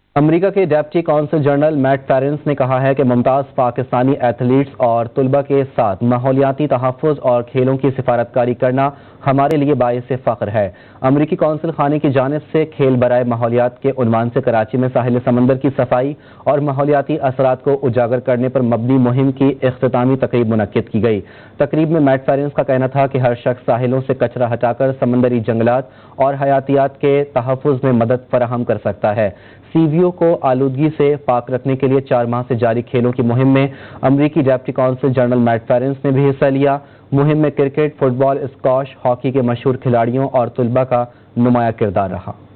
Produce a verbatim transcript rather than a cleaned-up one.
America के deputy consul general Matt Ferrence ने कहा है कि मुमताज़ पाकिस्तानी एथलीट्स और तुलबा के साथ माहौलियाती तहफ़्फ़ुज़ और खेलों की सिफारतकारी करना हमारे लिए बाइस फ़ख्र है। अमेरिकी कौंसल खाने की जानिब से खेल बराए माहौलियात के उन्वान से कराची में साहिल समंदर की सफाई और माहौलियाती असरात को उजागर करने पर मबनी मुहिम की इख्तितामी तकरीब मुनक्किद की गई। तकरीब में मैट फेरेंस का कहना था कि हर शख्स साहिलों से कचरा हटाकर समंदरी जंगलात और हयातियात के तहफ़्फ़ुज़ में मदद फराहम कर सकता है। सीवियो को आलूदगी से पाक रखने के लिए चार माह से जारी खेलों की मुहिम में अमरीकी deputy consul general Matt Ferrence ने भी हिस्सा लिया। मुहिम में क्रिकेट, फुटबॉल, स्क्वॉश, हॉकी के मशहूर खिलाड़ियों और तुलबा का नुमाया किरदार रहा।